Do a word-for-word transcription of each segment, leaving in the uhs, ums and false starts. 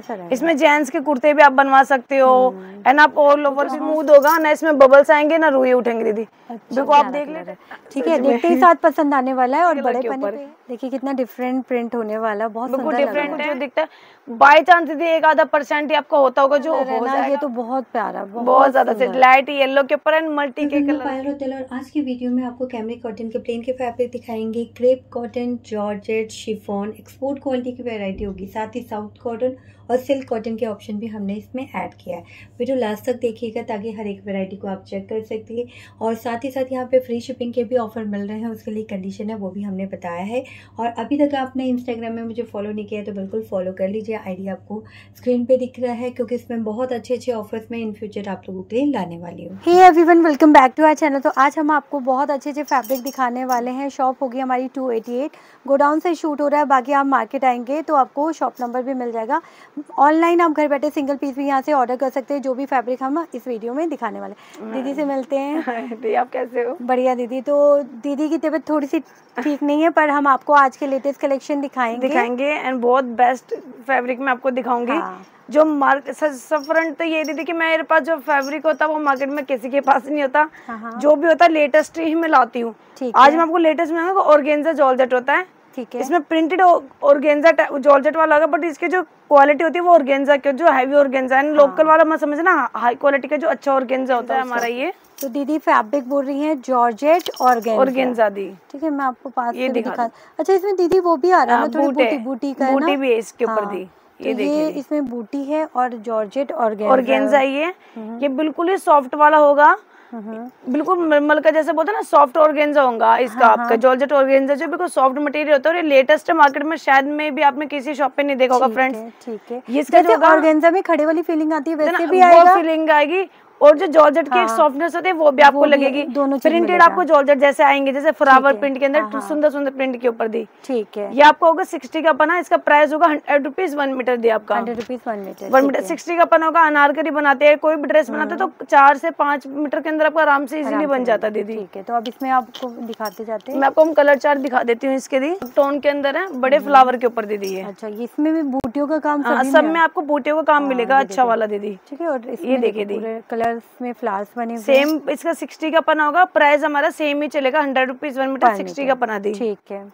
कैसा रहेगा? इसमें जेंट्स के कुर्ते भी आप बनवा सकते हो, एंड आप ऑल ओवर स्मूथ होगा ना, इसमें बबल्स आएंगे ना रुई उठेंगे दीदी। देखो आप देख लेते, ठीक है, देखते ही साथ पसंद आने वाला है। और कलर बड़े के पन्ने ऊपर। पे देखिए कितना डिफरेंट प्रिंट होने वाला, बहुत बिल्कुल सुंदर लग डिफरेंट रहा है। जो दिखता है बाय चांस दीदी एक आधा परसेंट ही आपको होता होगा जो हो ना, जाएगा। ये तो बहुत प्यारा, बहुत बहुत ज्यादा से सुंदर। लाइट येलो के ऊपर एंड मल्टी के कलर। पायल होटल और आज की वीडियो में आपको कैमरिक कॉटन के प्लेन के फैब्रिक दिखाएंगे। Crepe cotton, georgette, chiffon, export quality की वैरायटी होगी। साथ ही साउथ कॉटन और सिल्क कॉटन के ऑप्शन भी हमने इसमें ऐड किया है। वीडियो लास्ट तक देखिएगा ताकि हर एक वैरायटी को आप चेक कर सकिए। और साथ ही साथ यहाँ पे फ्री शिपिंग के भी ऑफर मिल रहे हैं, उसके लिए कंडीशन है वो भी हमने बताया है। और अभी तक आपने इंस्टाग्राम में मुझे फॉलो नहीं किया है तो बिल्कुल फॉलो कर लीजिए, आईडी आपको स्क्रीन पे दिख रहा है, क्योंकि इसमें बहुत अच्छे अच्छे ऑफर्स में इन फ्यूचर आप लोगों के लिए लाने वाली हूँ। Hey everyone, welcome back to our channel. तो आज हम आपको बहुत अच्छे अच्छे फैब्रिक दिखाने वाले हैं। शॉप होगी हमारी टू एटी एट, गोडाउन से शूट हो रहा है, बाकी आप मार्केट आएंगे तो आपको शॉप नंबर भी मिल जाएगा। ऑनलाइन आप घर बैठे सिंगल पीस भी यहाँ से ऑर्डर कर सकते हैं, जो भी फैब्रिक हम इस वीडियो में दिखाने वाले। दीदी से मिलते हैं। दीदी आप कैसे हो? बढ़िया दीदी। तो दीदी की तबीयत थोड़ी सी ठीक नहीं है, पर हम आपको आज के लेटेस्ट कलेक्शन दिखाएंगे दिखाएंगे एंड बहुत बेस्ट फैब्रिक में आपको दिखाऊंगी। हाँ। जो मार्केट सब फ्रंट तो ये दीदी कि मेरे पास जो फैब्रिक होता है वो मार्केट में किसी के पास नहीं होता। हाँ। जो भी होता है लेटेस्ट ही मैं लाती हूँ। आज मैं आपको लेटेस्ट में ऑर्गेन्जा जॉर्जेट होता है। ठीक है। इसमें प्रिंटेड ऑर्गेन्जा जॉर्जेट वाला होगा, बट इसकी जो क्वालिटी होती है वो ऑर्गेन्जा की जो हैवी ऑर्गेन्जा है। लोकल वाला मैं समझना हाई क्वालिटी का जो अच्छा ऑर्गेन्जा होता है हमारा ये। तो दीदी फैब्रिक बोल रही है जॉर्जेट ऑर्गेन्जा। ऑर्गेन्जा दी। ठीक है, मैं आपको पास ये से भी दिखा दिखा। अच्छा, इसमें दीदी वो भी आ रहा है ना, थोड़ी बूटी बूटी का है ना? बूटी भी है इसके ऊपर दी। ये देखिए, इसमें बूटी है और जॉर्जेट ऑर्गेन्जा ऑर्गेन्जा ये ये बिल्कुल ही सॉफ्ट वाला होगा, बिल्कुल मलमल का जैसे बोलते हैं ना सॉफ्ट ऑर्गेन्जा होगा इसका। हाँ, आपका जॉर्जेट ऑर्गेन्जा जो बिल्कुल सॉफ्ट मटेरियल होता है और ये लेटेस्ट है मार्केट में, शायद में भी आपने किसी शॉप पे नहीं देखा होगा फ्रेंड्स। ठीक है, इसका जो ऑर्गेन्जा में खड़े वाली फीलिंग आती है वैसे भी आएगा, वो फीलिंग आएगी। और जो जॉर्जेट की एक सॉफ्टनेस होती है वो भी आपको लगेगी। दोनों प्रिंटेड आपको जॉर्जेट जैसे आएंगे, जैसे फ्लावर प्रिंट के अंदर सुंदर सुंदर प्रिंट के ऊपर दी। ठीक है। ये आपको होगा सिक्सटी का पना, इसका प्राइस होगा हंड्रेड रुपीज वन मीटर दी आपका। Hundred rupees one metre one metre sixty का पना होगा। अनारकली बनाते हैं, कोई भी ड्रेस बनाते हैं तो चार से पाँच मीटर के अंदर आपका आराम से इजीली बन जाता है दीदी। ठीक है, तो अब इसमें आपको दिखाते जाते हैं। मैं आपको हम कलर चार्ट दिखा देती हूँ इसके दी। टोन के अंदर है, बड़े फ्लावर के ऊपर दीदी है। अच्छा, इसमें भी बूटियों का काम सब में आपको बूटियों का काम मिलेगा अच्छा वाला दीदी। ठीक है, और ये देखिए दी कलर्स में फ्लावर्स बने हुए। सेम इसका सिक्सटी का पना होगा, प्राइस हमारा सेम ही चलेगा hundred rupees one metre sixty का पना दी। ठीक है,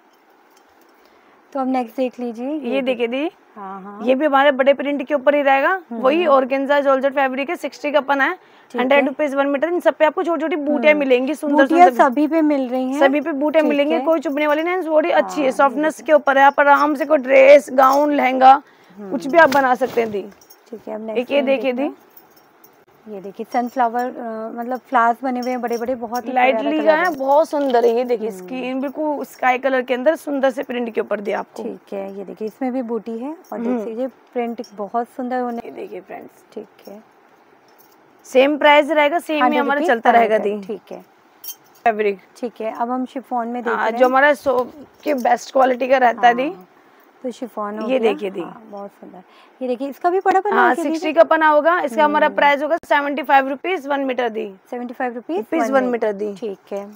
तो अब नेक्स्ट देख लीजिए। ये देखिए दी। हाँ हाँ, ये भी हमारे बड़े प्रिंट के ऊपर ही रहेगा, वही ऑर्गेन्जा जॉर्जेट फैब्रिक है। सिक्सटी का पना है, हंड्रेड रुपीज वन मीटर। इन सब पे आपको छोटी छोटी बूटियां मिलेंगी, सुंदर सुंदर सभी पे मिल रही हैं। सभी पे बूटे मिलेंगे, कोई चुभने वाली नहीं। थोड़ी अच्छी है, सॉफ्टनेस के ऊपर है। आप आराम से कोई ड्रेस गाउन लहंगा कुछ भी आप बना सकते हैं दी। ठीक है, अब एक ये देखिए दी। ये देखिए सनफ्लावर मतलब फ्लावर्स बने हुए हैं बड़े बड़े, बहुत ही लाइटली का है, बहुत सुंदर है। ये देखिए स्किन बिल्कुल स्काई कलर के अंदर सुंदर से प्रिंट के ऊपर दिया आपको। ठीक है, ये देखिए इसमें भी बूटी है और देख लीजिए प्रिंट बहुत सुंदर होने। ये देखिए फ्रेंड्स, ठीक है, सेम प्राइस रहेगा, सेम ही हमारा चलता रहेगा दी। ठीक है, फैब्रिक। ठीक है, अब हम शिफॉन में देख रहे हैं जो हमारा सोप के बेस्ट क्वालिटी का रहता है दी। तो शिफॉन ये देखिए दी। हाँ, बहुत सुंदर। ये देखिए इसका भी बड़ा पना है, सिक्सटी का पना होगा। इसका हमारा प्राइस होगा seventy five rupees one metre दी। Seventy five rupees one metre दी। ठीक है,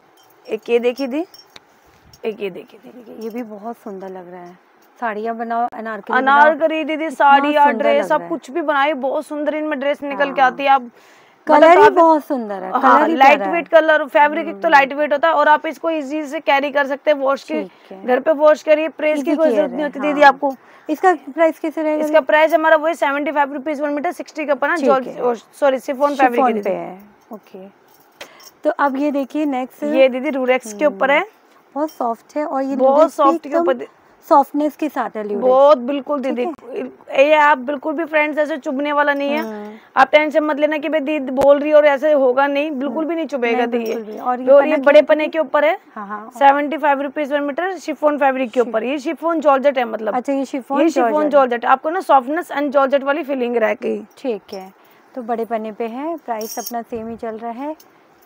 एक ये देखिए दी, एक ये देखिए दी। ये भी बहुत सुंदर लग रहा है। साड़ियाँ बनाओ, अनारकली अनारकली दीदी, साड़ी या ड्रेस सब कुछ भी बनाई, बहुत सुंदर इनमें ड्रेस निकल के आती है। आप कलर ही बहुत सुंदर है, हाँ, लाइट वेट कलर फैब्रिक एक तो लाइट वेट होता है और आप इसको इजी से कैरी कर सकते हैं। वॉश की घर पे वॉश करिए, प्रेस की कोई जरूरत नहीं होती दीदी आपको। इसका प्राइस कैसे रहेगा? इसका प्राइस हमारा वही seventy five rupees one metre sixty का पना सॉरी शिफॉन फैब्रिक पे है। ओके, तो अब ये देखिए नेक्स्ट, ये दीदी रूरेक्स के ऊपर है, बहुत सॉफ्ट है और ये बहुत सॉफ्ट के ऊपर सॉफ्टनेस के साथ है ल्यूरेक्स। बहुत बिल्कुल दीदी, ये आप बिल्कुल भी फ्रेंड्स ऐसे चुभने वाला नहीं है। आप टेंशन मत लेना कि भाई दीदी बोल रही है और ऐसे होगा नहीं, बिल्कुल भी नहीं चुभेगा दी। और ये बड़े पने के ऊपर है, seventy five rupees one metre chiffon fabric के ऊपर। ये शिफॉन जॉर्जेट है, मतलब अच्छा ये शिफॉन ये शिफॉन जॉर्जेट आपको ना सॉफ्टनेस एंड जॉर्जेट वाली फीलिंग रहेगी। ठीक है, तो बड़े पन्ने पे है, प्राइस अपना सेम ही चल रहा है।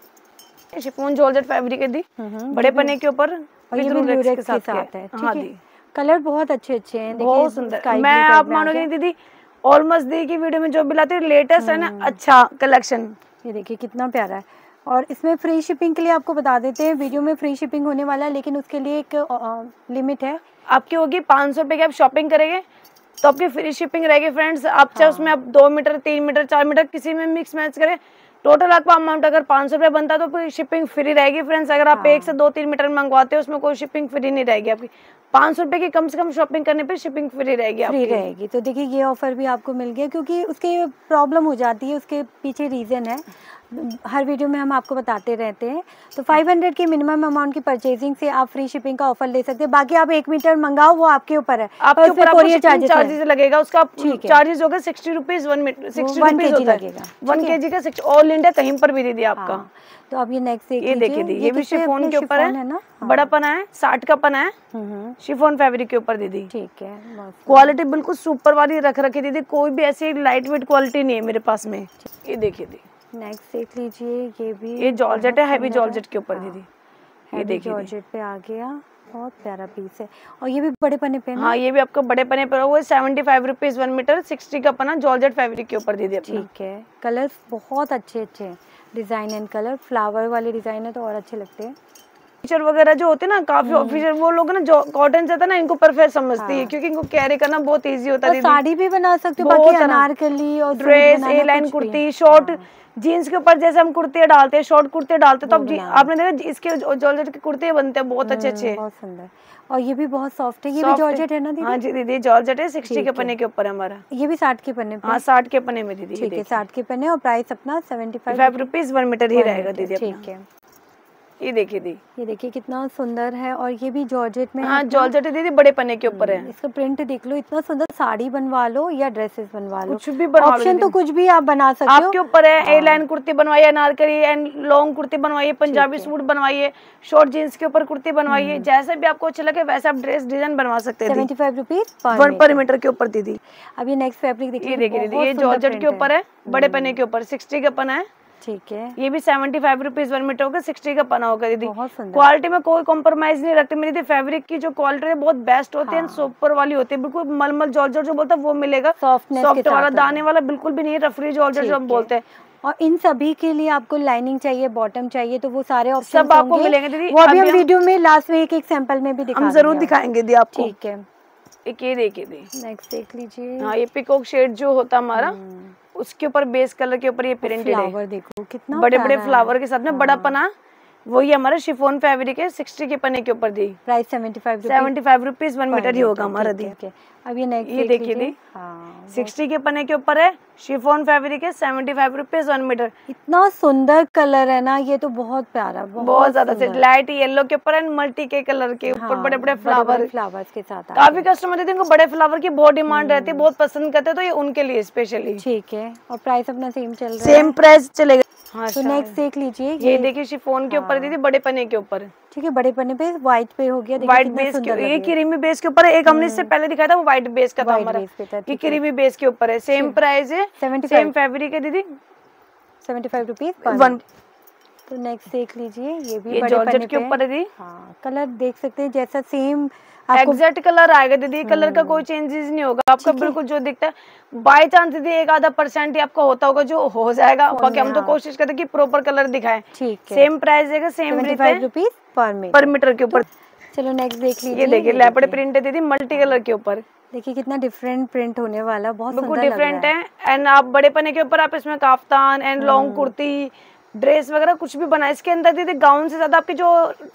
शिफॉन जॉर्जेट फैब्रिक है दी, बड़े पन्ने के ऊपर के साथ है। हाँ दी, कलर बहुत अच्छे अच्छे हैं, बहुत सुंदर। मैं आप मानोगे नहीं दीदी, ऑलमोस्ट दी की वीडियो में जो भी लाते हैं लेटेस्ट है ना, अच्छा कलेक्शन। ये देखिए कितना प्यारा है। और इसमें फ्री शिपिंग के लिए आपको बता देते हैं, वीडियो में फ्री शिपिंग होने वाला है, लेकिन उसके लिए एक लिमिट है। आपकी होगी पाँच सौ रुपए की, आप शॉपिंग करेंगे तो आपकी फ्री शिपिंग रहेगी फ्रेंड्स। आप चाहे उसमें आप दो मीटर तीन मीटर चार मीटर किसी में मिक्स मैच करें, टोटल आपका अमाउंट अगर पाँच सौ रुपये बनता है तो शिपिंग फ्री रहेगी फ्रेंड्स। अगर आप एक से दो तीन मीटर मंगवाते हो उसमें कोई शिपिंग फ्री नहीं रहेगी आपकी। पाँच सौ रुपए की कम से कम शॉपिंग करने पे शिपिंग फ्री रहेगी फ्री रहेगी। तो देखिए ये ऑफर भी आपको मिल गया, क्योंकि उसके प्रॉब्लम हो जाती है, उसके पीछे रीज़न है, हर वीडियो में हम आपको बताते रहते हैं। तो पाँच सौ की मिनिमम अमाउंट की परचेजिंग से आप फ्री शिपिंग का ऑफर ले सकते हैं। बाकी आप एक मीटर मंगाओ वो आपके ऊपर है, आपके ऊपर कोरियर चार्जेस चार्जेस लगेगा, उसका चार्जेस होगा sixty rupees one metre sixty rupees लगेगा वन के जी का, ऑल इंडिया कहीं पर भी दीदी आपका। तो अब ये नेक्स्ट ये देखिए दी, ये भी शिफॉन के ऊपर है ना, बड़ा पना है, साठ का पना है, शिफॉन फैब्रिक के ऊपर दीदी। ठीक है, क्वालिटी बिल्कुल सुपर वाली रख रखी दीदी, कोई भी ऐसी लाइट वेट क्वालिटी नहीं है मेरे पास में। ये देखिए दी, नेक्स्ट देख लीजिए, ये भी ये जॉर्जेट है, हैवी जॉर्जेट के ऊपर दीदी। ये देखिए जॉर्जेट पे आ गया, बहुत प्यारा पीस है। और ये भी बड़े पने पे, हाँ ये भी आपको बड़े पने पर हुआ, seventy five rupees one metre, sixty का पना जॉर्जेट फैब्रिक के ऊपर दीदी। ठीक है, कलर्स बहुत अच्छे अच्छे हैं, डिजाइन एंड कलर, फ्लावर वाले डिजाइन है तो और अच्छे लगते हैं। टीचर वगैरह जो होते हैं ना काफी ऑफिसर, वो लोग ना जो कॉटन से था ना इनको परफेक्ट समझती है, क्योंकि इनको कैरी करना बहुत इजी होता है। साड़ी भी बना सकते हो, बाकी अनारकली और dress, A line kurti, short jeans के ऊपर जैसे हम कुर्ते डालते हैं, शॉर्ट कुर्ते डालते हैं, तो अब आपने देखा इसके जॉर्जेट के कुर्ते बनते हैं बहुत अच्छे अच्छे, बहुत सुंदर। और ये भी बहुत सॉफ्ट है, ये भी जॉर्जेट है ना दीदी? हाँ जी दीदी, जॉर्जेट है, सिक्सटी के पन्ने के ऊपर है हमारा। ये भी साठ के पन्ने पे? हाँ साठ के पन्ने में दीदी। ठीक है, साठ के पन्ने, और प्राइस अपना seventy five rupees one metre ही रहेगा दीदी। ठीक है, ये देखिए दी, ये देखिए कितना सुंदर है, और ये भी जॉर्जेट में। हाँ जॉर्जेट दीदी, बड़े पन्ने के ऊपर है। इसका प्रिंट देख लो, इतना सुंदर, साड़ी बनवा लो या ड्रेसेस बनवा लो, कुछ भी बनवा लो, ऑप्शन तो कुछ भी आप बना सकते हो, आपके ऊपर है। ए लाइन कुर्ती बनवाइए, अनारकली एंड लॉन्ग कुर्ती बनवाइए, पंजाबी सूट बनवाइए, शॉर्ट जीन्स के ऊपर कुर्ती बनवाइए, जैसे भी आपको अच्छा लगे वैसे आप ड्रेस डिजाइन बनवा सकते हैं। Seventy five rupees one per metre के ऊपर दीदी। अब ये नेक्स्ट फैब्रिक देखिए, देखिए दीदी, ये जॉर्जेट के ऊपर है, बड़े पन्ने के ऊपर, सिक्सटी का पना है। ठीक है, ये भी seventy five rupees one metre होगा, सिक्सटी का पना होगा दीदी। क्वालिटी में कोई कॉम्प्रोमाइज नहीं रखते मेरी दीदी, फैब्रिक की जो क्वालिटी है बहुत बेस्ट होती है, सुपर वाली होती है, बिल्कुल मलमल जॉर्जेट जो बोलता है वो मिलेगा, सॉफ्ट वाला, दाने वाला बिल्कुल भी नहीं है, रफली जॉर्जेट जो हम बोलते हैं। और इन सभी के लिए आपको लाइनिंग चाहिए, बॉटम चाहिए, तो वो सारे ऑप्शन सब आपको मिलेंगे दीदी। वो अभी हम वीडियो में लास्ट में एक एक सैंपल में भी हम जरूर दिखाएंगे दी आपको। ठीक है, एक ये देखिए दी, नेक्स्ट देख लीजिए। हाँ ये पिकॉक शेड जो होता हमारा, उसके ऊपर बेस कलर के ऊपर ये प्रिंटेड है, फ्लावर देखो कितना बड़े बड़े फ्लावर के साथ में, बड़ा पना वही हमारा शिफॉन फैब्रिक है, सिक्सटी के पन्ने के ऊपर दी। Price seventy five seventy five rupees one metre ही होगा हमारा दी। अब ये नेक्स्ट ये देखिए दी, सिक्सटी के पन्ने के ऊपर है, शिफॉन फैब्रिक है, seventy five rupees one metre. इतना सुंदर कलर है ना, ये तो बहुत प्यारा, बहुत ज्यादा से लाइट येलो के ऊपर, मल्टी के कलर के ऊपर, बड़े बड़े फ्लावर फ्लावर्स के साथ। काफी कस्टमर देते हैं, बड़े फ्लावर की बहुत डिमांड रहती है, बहुत पसंद करते हैं, तो ये उनके लिए स्पेशली। ठीक है, और प्राइस अपना सेम चल रहा है, सेम प्राइस चलेगा। हाँ, तो नेक्स्ट देख लीजिए, ये देखिए शिफॉन के ऊपर दीदी, बड़े पन्ने के ऊपर। ठीक है, बड़े पन्ने पे व्हाइट पे हो गया, व्हाइट बेस के, ये क्रीमी बेस के ऊपर है, एक हमने इससे पहले दिखाया था वो व्हाइट बेस का था हमारा, ये क्रीमी बेस के ऊपर है, सेम प्राइस है, सेम फैब्रिक है दीदी, सेवेंटी फाइव रुपीज वन। तो नेक्स्ट देख लीजिए, ये भी ये जॉर्जेट के ऊपर है दी। हाँ, कलर देख सकते हैं जैसा सेम एग्जैक्ट कलर आएगा दीदी, कलर का कोई चेंजेस नहीं होगा आपका, बिल्कुल जो दिखता है। बाय चांस दीदी एक आधा परसेंट ही आपका होता होगा जो हो जाएगा, बाकी हम तो कोशिश करते हैं कि प्रॉपर कलर दिखाएं। ठीक है, सेम प्राइस है, सेम रेट है, rupees per metre per metre के ऊपर। चलो नेक्स्ट देख लीजिए, ये देखिए लेपर्ड प्रिंट है दीदी, मल्टी कलर के ऊपर, देखिए कितना डिफरेंट प्रिंट होने वाला, बहुत बिल्कुल डिफरेंट है। एंड आप बड़े पन्ने के ऊपर आप इसमें kaftan and long kurti, dress वगैरह कुछ भी बना, इसके अंदर दीदी गाउन से ज्यादा आपकी जो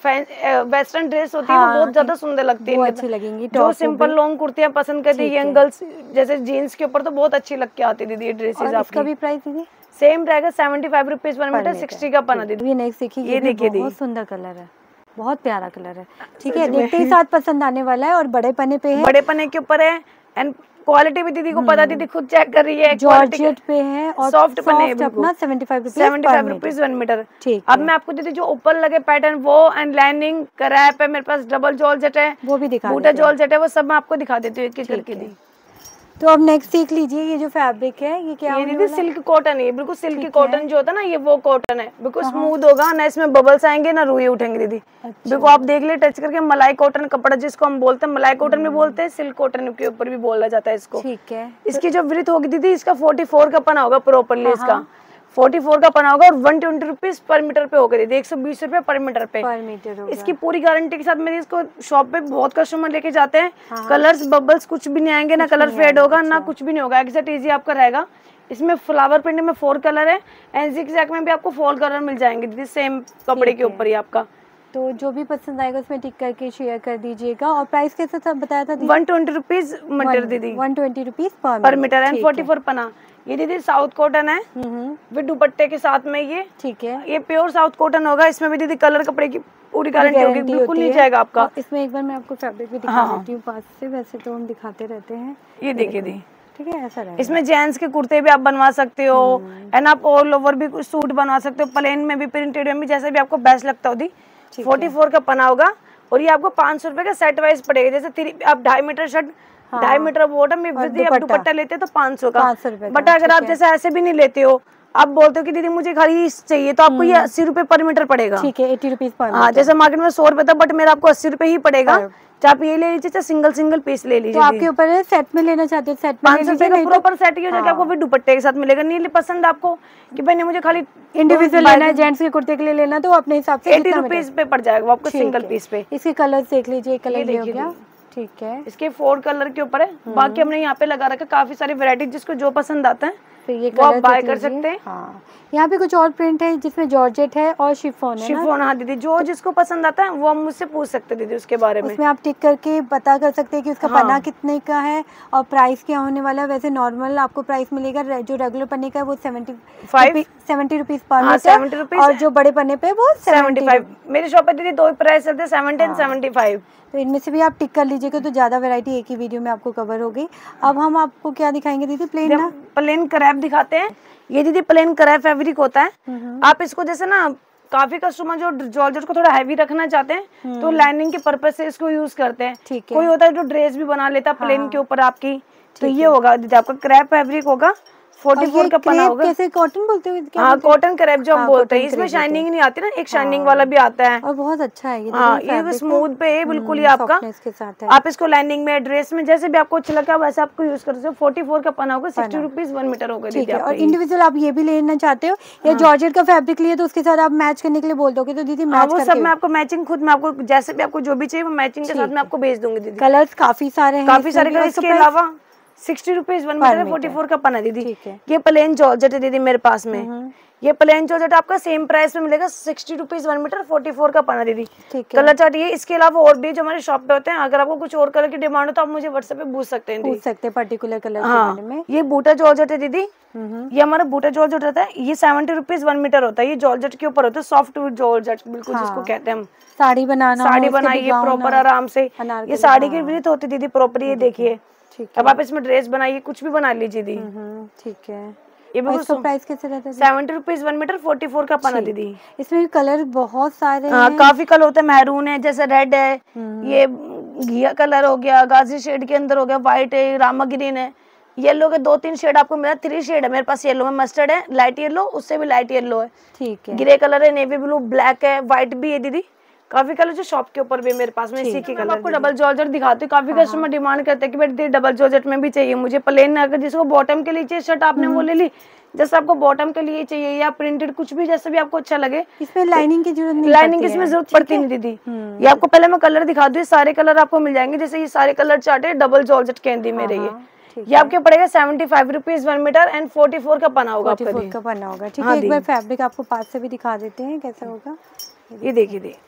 वेस्टर्न ड्रेस होती है, हाँ, वो बहुत ज्यादा सुंदर लगती है, अच्छी लगेंगी। जो सिंपल लॉन्ग कुर्तियां पसंद करती है यंग गर्ल्स, जैसे जीन्स के ऊपर तो बहुत अच्छी लग के आती है दीदी ये ड्रेसेस। आपका भी प्राइस दीदी सेम रहेगा, seventy five rupees one metre, sixty का पना दीदी। ये नेक्स्ट देखिए, ये देखिए बहुत सुंदर कलर है, बहुत प्यारा कलर है। ठीक है, देखते ही साथ पसंद आने वाला है, और बड़े पन्ने पे है, बड़े पन्ने के ऊपर है, एंड क्वालिटी भी दीदी को पता, दीदी खुद चेक कर रही है, जॉर्जेट पे है, और सॉफ्ट पन्ने अपना seventy five rupees seventy five rupees one metre. ठीक, अब मैं आपको दीदी जो ऊपर लगे पैटर्न वो एंड लाइनिंग करैप है, मेरे पास डबल जॉर्जेट है, वो भी दिखा, बूटा जॉर्जेट है, वो सब मैं आपको दिखा देती हूँ एक एक करके दी। तो अब नेक्स्ट देख लीजिए, ये जो फैब्रिक है ये क्या है? ये दीदी सिल्क कॉटन है, बिल्कुल सिल्क कॉटन जो होता है ना, ये वो कॉटन है, बिल्कुल स्मूथ होगा ना, इसमें बबल्स आएंगे ना रुई उठेंगे दीदी। अच्छा। बिल्कुल आप देख ले टच करके, मलाई कॉटन कपड़ा जिसको हम बोलते हैं, मलाई कॉटन भी बोलते हैं, सिल्क कॉटन के ऊपर भी बोला जाता है इसको। ठीक है, इसकी जो विड्थ होगी दीदी, इसका फोर्टी फोर का पना होगा प्रॉपरली, इसका फोर्टी फोर का पना होगा और one twenty rupees per metre पे होगा दीदी, एक सौ बीस रुपए पर मीटर पे पर मीटर होगा। इसकी पूरी गारंटी के साथ मेरी इसको शॉप पे बहुत कस्टमर लेके जाते हैं। हाँ। कलर्स बबल्स कुछ भी नहीं आएंगे, ना कलर फेड होगा ना कुछ भी नहीं होगा, एग्जैक्ट इजी आपका रहेगा। इसमें फ्लावर प्रिंट में फोर कलर है एंड जिगजैग में भी आपको फोर कलर मिल जाएंगे दीदी, सेम कपड़े के ऊपर ही आपका। तो जो भी पसंद आएगा उसमें टिक करके शेयर कर दीजिएगा। और प्राइस कैसे था बताया था दीदी? वन ट्वेंटी रुपीज मीटर दीदी, one twenty rupees per metre and forty four पना। ये दीदी साउथ कॉटन है विद दुपट्टे के साथ में, ये ठीक है, ये प्योर साउथ कॉटन होगा। इसमें भी दीदी कलर कपड़े की पूरी गारंटी होगी, बिल्कुल नहीं जाएगा आपका। इसमें एक बार मैं आपको फैब्रिक भी दिखा देती हूँ पास से, वैसे तो हम दिखाते रहते हैं। ये देखिए दी, ठीक है, ऐसा रहेगा। इसमें जेंट्स के कुर्ते भी आप बनवा सकते हो एंड आप ऑल ओवर भी कुछ सूट बनवा सकते हो, प्लेन में भी प्रिंटेड में भी, जैसे भी आपको बेस्ट लगता हो दी। फोर्टी फोर का पना होगा और ये आपको पाँच सौ रुपए का सेट वाइज पड़ेगा। जैसे थ्री आप ढाई मीटर शर्ट, ढाई मीटर बॉटम में दुपट्टा लेते हो तो पाँच सौ का, बट अगर आप जैसे ऐसे भी नहीं लेते हो, आप बोलते हो कि दीदी मुझे खाली चाहिए, तो आपको ये अस्सी रुपए पर मीटर पड़ेगा। ठीक है, एटी रुपीज पर। हाँ, जैसे मार्केट में सौ रुपए था, बट मेरा आपको अस्सी रुपए ही पड़ेगा। चाहे आप ये ले लीजिए, चाहे सिंगल सिंगल पीस ले लीजिए। तो आपके ऊपर है, सेट में लेना चाहते हो सेट में पाँच सौ रुपए का प्रॉपर सेट ही हो जाएगा, आपको भी दुपट्टे के साथ मिलेगा। नहीं पसंद आपको कि भाई नहीं मुझे खाली इंडिविजुअल लेना है, जेंट्स के कुर्ते के लिए लेना, तो अपने हिसाब से एटी रुपीज पे पड़ जाएगा आपको सिंगल पीस पे। इसके कलर देख लीजिए, कलर हो गया, ठीक है। इसके फोर कलर के ऊपर है, बाकी हमने यहाँ पे लगा रखा काफी सारी वैरायटी, जिसको जो पसंद आता है तो ये वो आप बाय कर सकते हैं। हाँ, यहाँ पे कुछ और प्रिंट है जिसमें जॉर्जेट है और शिफॉन है। शिफॉन, हाँ दीदी, जो जिसको पसंद आता है वो हम मुझसे पूछ सकते हैं दीदी उसके बारे में। उसमें आप टिक करके पता कर सकते हैं कि उसका हाँ। पन्ना कितने का है और प्राइस क्या होने वाला है। वैसे नॉर्मल आपको प्राइस मिलेगा, जो रेगुलर पन्ने का है वो seventy five seventy rupees per metre, और जो बड़े पन्ने पे वो सेवेंटी फाइव। मेरी शॉप पे दीदी दो प्राइस चलते हैं, सेवेंटी एंड सेवेंटी फाइव। तो इनमें से भी आप टिक कर लीजिएगा, तो ज्यादा वैरायटी एक ही वीडियो में आपको कवर हो गई। अब हम आपको क्या दिखाएंगे दीदी? प्लेन ना प्लेन क्रैप दिखाते हैं। ये दीदी प्लेन क्रैप फैब्रिक होता है। आप इसको जैसे ना काफी कस्टमर जो जॉर्जेट को थोड़ा हैवी रखना चाहते हैं तो लाइनिंग के पर्पज से इसको यूज करते हैं। ठीक है। कोई होता है जो ड्रेस भी बना लेता है प्लेन हाँ। के ऊपर आपकी, तो ये होगा दीदी आपका क्रैप फैब्रिक होगा, फोर्टी फोर का पना होगा। कैसे कॉटन बोलते हैं? हाँ, कॉटन क्रैप जो हम बोलते हैं। इसमें शाइनिंग नहीं आती ना, एक शाइनिंग वाला भी आता है और बहुत अच्छा है ये। हाँ, ये स्मूथ पे है बिल्कुल ही आपका के साथ है। आप इसको लाइनिंग में, ड्रेस में, जैसे भी आपको अच्छा लगा वैसे आपको यूज कर सकते हो। फोर्टी फोर का पना होगा, सिक्सटी रुपीज वन मीटर होगा दीदी। और इंडिविजुअल आप ये भी लेना चाहते हो या जॉर्जेट का फैब्रिक लिए तो उसके साथ आप मैच करने के लिए बोल दोगे तो दीदी मैच वो सब मैं आपको मैचिंग खुद में आपको जैसे भी आपको जो भी चाहिए वो मैचिंग के साथ में आपको भेज दूंगी दीदी। कलर्स काफी सारे हैं, काफी सारे कलर। इसके अलावा sixty rupees one metre, forty four का पना दीदी। ये प्लेन जॉर्जेट है दीदी मेरे पास में। ये प्लेन जॉर्जेट आपका सेम प्राइस में मिलेगा, sixty rupees one metre, forty four का पना दीदी। कलर चार्ट ये। इसके अलावा और भी जो हमारे शॉप पे होते हैं, अगर आपको कुछ और कलर की डिमांड हो तो आप मुझे व्हाट्सएप पे पूछ सकते हैं पूछ सकते हैं पर्टिकुलर कलर हाँ। के बारे में। ये बूटा जॉर्जेट है दीदी, ये हमारा बूटा जॉर्जेट होता है। ये सेवेंटी रुपीज वन मीटर होता है। ये जॉर्जेट के ऊपर होता है, सॉफ्ट जॉर्जेट बिल्कुल जिसको कहते हैं हम। साड़ी बनाना, साड़ी बनाइए प्रॉपर आराम से। ये साड़ी की ब्रीथ होती दीदी प्रॉपर, ये देखिए। अब आप इसमें ड्रेस बनाइए, कुछ भी बना लीजिए दी। ठीक है। ये इसका प्राइस कैसे रहता है? Seventy rupees one metre, forty four का पना दीदी। इसमें कलर बहुत सारे हाँ, काफी कलर होते हैं। मैरून है, जैसे रेड है, ये घिया कलर हो गया, गाजरी शेड के अंदर हो गया, व्हाइट है, रामा ग्रीन है, येलो के दो तीन शेड आपको मिला। थ्री शेड है मेरे पास, येलो में मस्टर्ड है, लाइट येलो, उससे भी लाइट येलो है, ठीक है, ग्रे कलर है, नेवी ब्लू, ब्लैक है, व्हाइट भी है दीदी। काफी कलर जो शॉप के ऊपर भी मेरे पास में इसी के कलर। आपको डबल जॉर्जेट दिखाती हूँ। काफी कस्टमर डिमांड करते हैं कि बेटे डबल जॉर्जेट में भी चाहिए मुझे। प्लेन अगर जिसको बॉटम के लिए चाहिए शर्ट आपने वो ले ली, जैसे आपको बॉटम के लिए चाहिए या प्रिंटेड कुछ भी जैसे भी आपको अच्छा लगे। इसमें लाइनिंग की जरूरत नहीं, लाइनिंग इसमें जरूरत पड़ती नहीं दीदी। ये आपको पहले मैं कलर दिखा दूँ, सारे कलर आपको मिल जाएंगे। जैसे ये सारे कलर चार्ट है डबल जॉर्जेट के अंदर मेरे। ये ये आपके पड़ेगा seventy five rupees one metre and forty four का पना होगा। फोर्टी फोर का पना होगा, ठीक है। एक बार फैब्रिक आपको पास से भी दिखा देते हैं कैसा होगा। ये देखिए दी,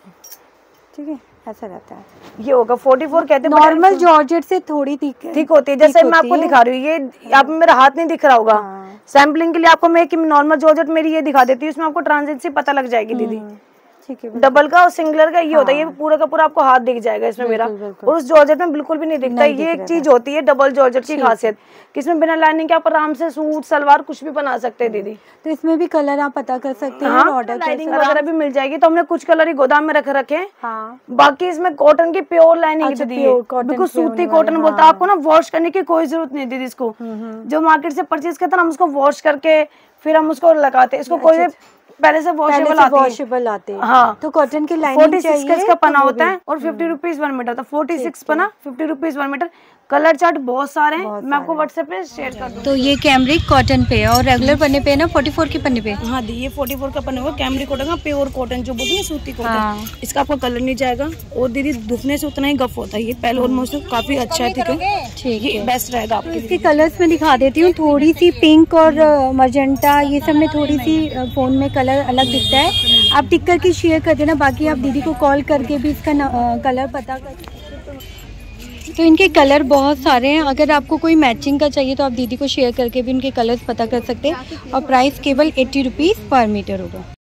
ठीक है, ऐसा रहता है। ये होगा फोर्टी फोर कहते हैं। नॉर्मल जॉर्जेट से थोड़ी ठीक ठीक होती है। जैसे मैं आपको दिखा रही हूँ, ये आप मेरा हाथ नहीं दिख रहा होगा। सैम्पलिंग के लिए आपको मैं नॉर्मल जॉर्जेट मेरी ये दिखा देती हूँ, इसमें आपको ट्रांजेंसी पता लग जाएगी दीदी। डबल का और सिंगलर का ये होता है, ये पूरा का पूरा आपको हाथ दिख जाएगा इसमें मेरा, और उस जॉर्जेट में बिल्कुल भी नहीं दिखता। ये एक चीज होती है डबल जॉर्जेट की खासियत, कि इसमें बिना लाइनिंग के आप आराम से सूट सलवार कुछ भी बना सकते हैं दीदी। तो इसमें भी कलर आप पता कर सकते हैं, ऑर्डर लाइनिंग वगैरह भी मिल जाएगी। तो हमने कुछ कलर ही गोदाम में रख रखे हैं, बाकी इसमें कॉटन की प्योर लाइनिंग दीदी, बिल्कुल सूती कॉटन बोलता है। आपको ना वॉश करने की कोई जरूरत नहीं दीदी। इसको जो मार्केट से परचेज करते हैं हम उसको वॉश करके फिर हम उसको लगाते हैं। इसको कोई पहले से वॉशेबल आती है, वॉशेबल आते हैं। हाँ, तो कॉटन की लाइनिंग फोर्टी सिक्स का पना होता है और फिफ्टी रुपीज वन मीटर। तो फोर्टी सिक्स पना, fifty rupees one metre. Colour chart बहुत सारे हैं, मैं आपको व्हाट्सएप पे शेयर कर दूँ। तो ये कैमरिक कॉटन पे और रेगुलर पन्ने पे है ना, फोर्टी फोर के पन्ने पे। हाँ दी, ये फोर्टी फोर का पन्ने हुआ कैमरिक कॉटन का, प्योर कॉटन जो बोलते हैं सूती कॉटन। हाँ। इसका आपका कलर नहीं जाएगा और दीदी धुपने से उतना ही गफ होता है। ये पहले ऑलमोस्ट काफी अच्छा है, ठीक है, ठीक है, बेस्ट रहेगा आपके। इसके कलर्स में दिखा देती हूँ, थोड़ी सी पिंक और मजेंटा ये सब में थोड़ी सी फोन में कलर अलग दिखता है। आप टिक करके शेयर कर देना, बाकी आप दीदी को कॉल करके भी इसका कलर पता कर। तो इनके कलर बहुत सारे हैं, अगर आपको कोई मैचिंग का चाहिए तो आप दीदी को शेयर करके भी इनके कलर्स पता कर सकते हैं। और प्राइस केवल एट्टी रुपीज़ पर मीटर होगा।